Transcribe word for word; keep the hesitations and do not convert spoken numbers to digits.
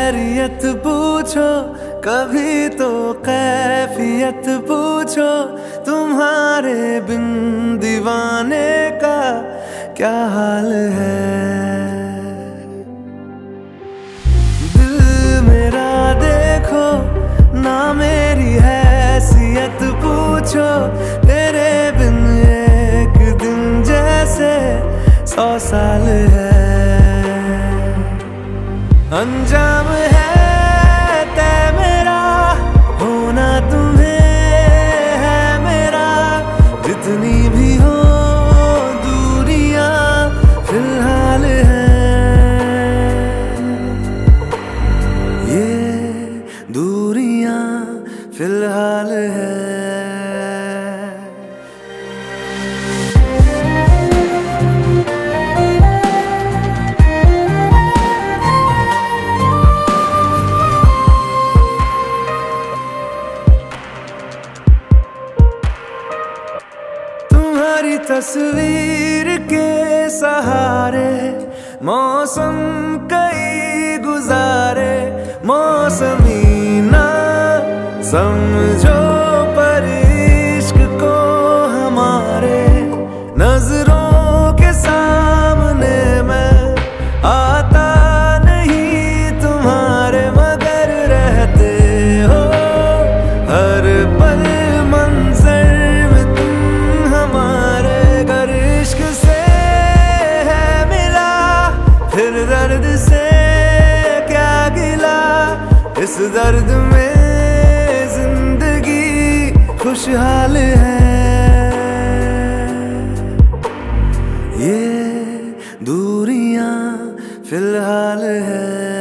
खैरियत पूछो, कभी तो कैफियत पूछो, तुम्हारे बिन दीवाने का क्या हाल है। दिल मेरा देखो ना, मेरी हैसियत पूछो, तेरे बिन एक दिन जैसे सौ साल है। अंजाम है तय मेरा, होना तुम्हें है मेरा, जितनी भी हो दूरियां फिलहाल हैं, ये दूरियां फिलहाल हैं। तस्वीर के सहारे मौसम कई गुजारे, मौसमी ना समझो पर इश्क को हमारे, नजरों के सामने मैं आता नहीं तुम्हारे, मगर रहते हो हर पल मंजर में तुम हमारे। अगर इश्क से है मिला फिर दर्द से क्या गिला, इस दर्द में जिंदगी खुशहाल है, ये दूरियां फिलहाल है।